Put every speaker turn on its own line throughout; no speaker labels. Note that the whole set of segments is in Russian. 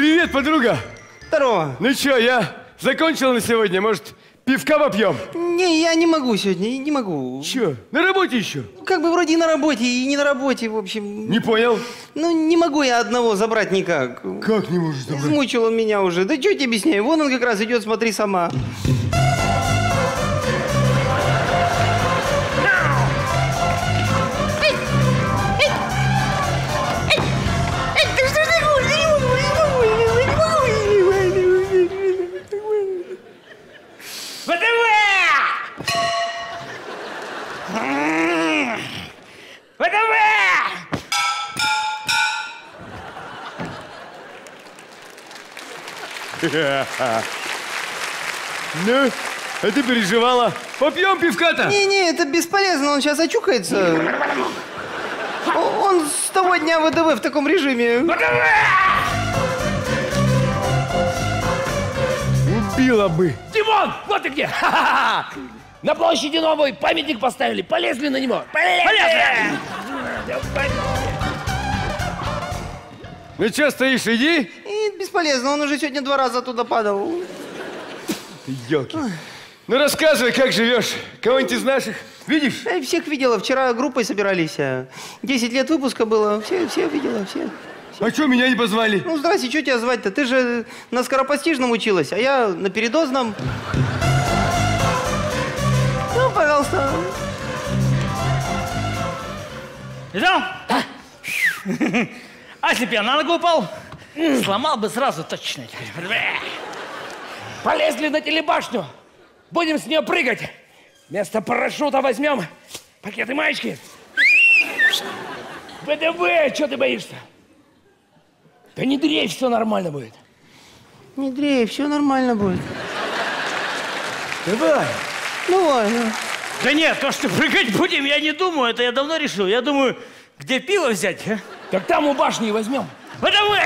Привет, подруга.
Здорово.
Ну чё, я закончил на сегодня. Может, пивка попьем?
Не, я не могу сегодня, не могу.
Чё, на работе еще?
Как бы вроде и на работе, и не на работе, в общем.
Не понял.
Ну, не могу я одного забрать никак.
Как не можешь забрать?
Измучил он меня уже. Да что тебе объясняю? Вон он как раз идет, смотри сама.
Ну, а ты переживала. Попьем пивка-то?
Не, это бесполезно, он сейчас очухается. Он с того дня ВДВ в таком режиме.
Убила бы.
Димон, вот ты где! На площади новый памятник поставили, полезли на него. Полезли!
Ну чё стоишь, иди.
И бесполезно, он уже сегодня 2 раза туда падал.
Ёлки. Ну рассказывай, как живешь? Кого-нибудь из наших видишь?
Я всех видела, вчера группой собирались. 10 лет выпуска было, все видела, все.
А чё меня не позвали?
Ну, здрасте, что тебя звать-то? Ты же на скоропостижном училась, а я на передозном. Ну, пожалуйста.
Видал? А если бы я на ногу упал, сломал бы сразу точно.
Полезли на телебашню. Будем с нее прыгать. Вместо парашюта возьмем пакеты маечки. ВДВ, что ты боишься? Да не дрейфь, все нормально будет.
Не дрейф, все нормально будет.
Давай.
Ну, ладно.
Да нет, то, что прыгать будем, я не думаю. Это я давно решил. Я думаю, где пиво взять, а?
Так там у башни и возьмем.
ВДВ!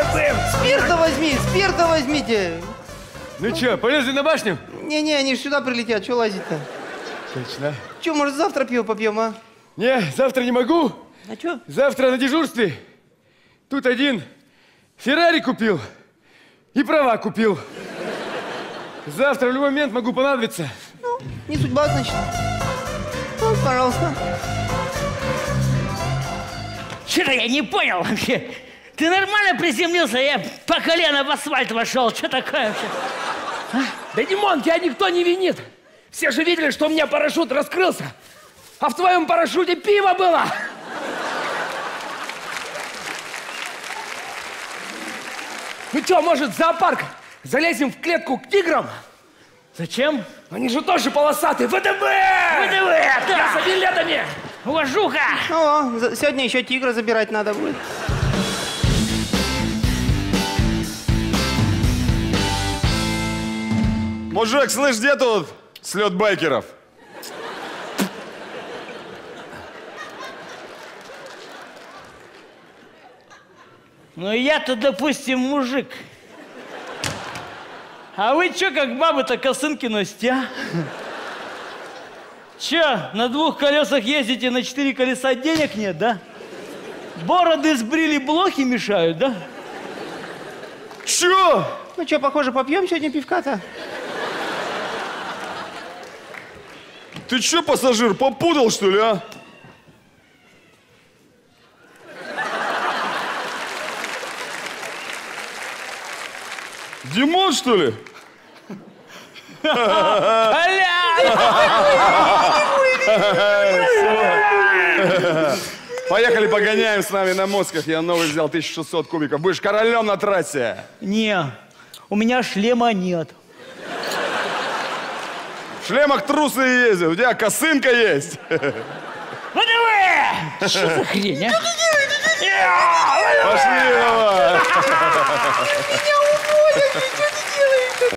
Спирта возьмите.
Ну чё, полезли на башню?
Не, они ж сюда прилетят, что лазить-то?
Точно.
Че, может, завтра пиво попьем, а?
Не, завтра не могу.
А что?
Завтра на дежурстве. Тут один Феррари купил и права купил. Завтра в любой момент могу понадобиться.
Ну, не судьба, значит. Вот, пожалуйста.
Что-то я не понял вообще. Ты нормально приземлился, я по колено в асфальт вошел. Что такое вообще?
Да, Димон, тебя никто не винит. Все же видели, что у меня парашют раскрылся. А в твоем парашюте пиво было. Ну что, может, в зоопарк залезем в клетку к тиграм?
Зачем?
Они же тоже полосатые. ВДВ!
ВДВ, да!
Я за билетами!
Уважуха!
О, сегодня еще тигра забирать надо будет.
Мужик, слышь, где тут слет байкеров?
Ну я-то, допустим, мужик. А вы чё, как бабы-то косынки носите, а? Чё, на 2 колесах ездите, на 4 колеса денег нет, да? Бороды сбрили, блохи мешают, да?
Чё?
Ну что, похоже, попьем сегодня пивка-то?
Ты чё, пассажир, попутал, что ли, а? Димон, что ли? Поехали, погоняем с нами на москах. Я новый взял 1600 кубиков. Будешь королем на трассе.
Не, у меня шлема нет.
В шлемах трусы ездят. У тебя косынка есть.
ВДВ! Что за хрень, а?
Пошли, давай.
Меня уволят,